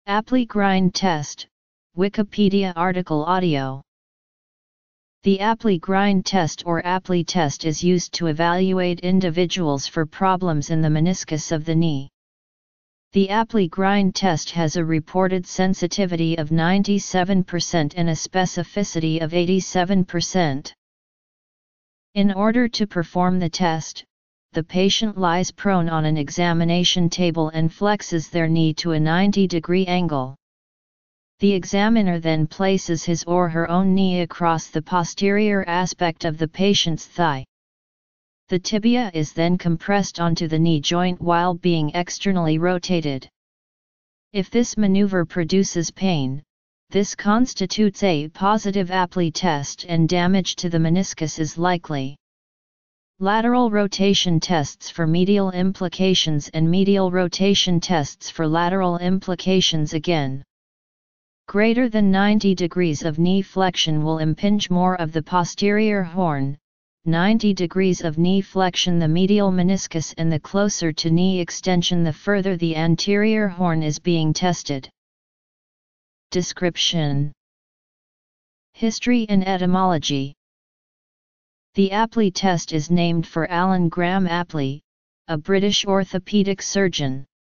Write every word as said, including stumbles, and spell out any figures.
Apley grind test, Wikipedia article audio. The Apley grind test or Apley test is used to evaluate individuals for problems in the meniscus of the knee. The Apley grind test has a reported sensitivity of ninety-seven percent and a specificity of eighty-seven percent. In order to perform the test, the patient lies prone on an examination table and flexes their knee to a ninety degree angle. The examiner then places his or her own knee across the posterior aspect of the patient's thigh. The tibia is then compressed onto the knee joint while being externally rotated. If this maneuver produces pain, this constitutes a positive Apley test and damage to the meniscus is likely. Lateral rotation tests for medial implications and medial rotation tests for lateral implications again. Greater than ninety degrees of knee flexion will impinge more of the posterior horn, ninety degrees of knee flexion the medial meniscus, and the closer to knee extension the further the anterior horn is being tested. Description: History and etymology. The Apley test is named for Alan Graham Apley, a British orthopaedic surgeon.